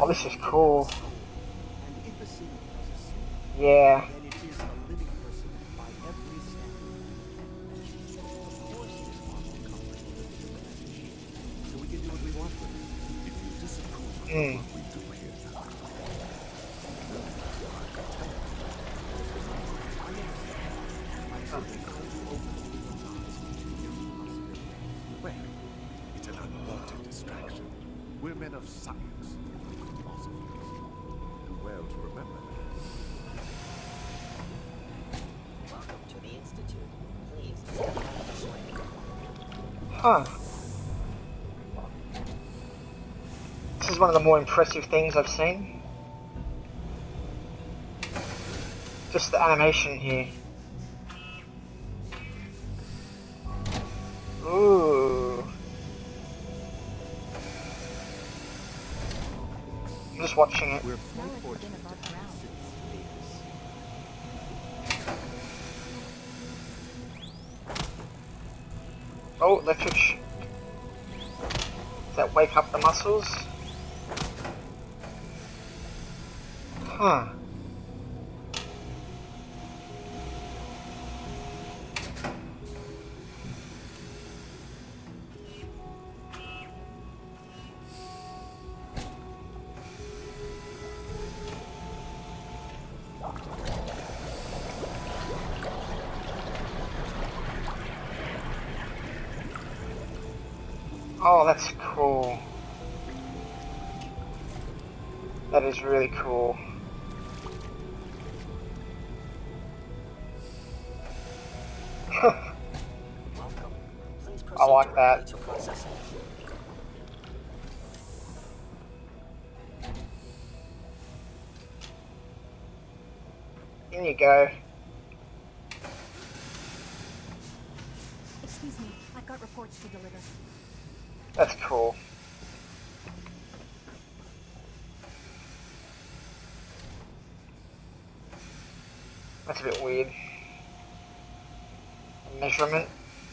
Oh, this is cool. And if a city has a soul, Yeah. then it is a living person by every standard. Of course it is far more comfortable to think of them as machines, so we can do what we want with them. If you disapprove of what we do here now, then I understand. I'm simply trying to open everyone's eyes to new possibilities. Well, it's an unwanted distraction. We're men of science, philosophers. Do well to remember that. Welcome to the Institute. Please step out of this way. Huh. This is one of the more impressive things I've seen. Just the animation here. Ooh. I'm just watching it. We're so fortunate to have Oh, electric. Does that wake up the muscles? Huh. Oh, that's cool. That is really cool. Welcome. Please proceed I like directly that. to processing. In you go. Excuse me, I've got reports to deliver. That's cool. That's a bit weird. Measurement.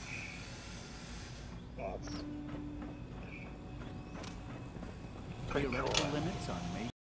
Yeah, it's pretty cool. theoretical limits on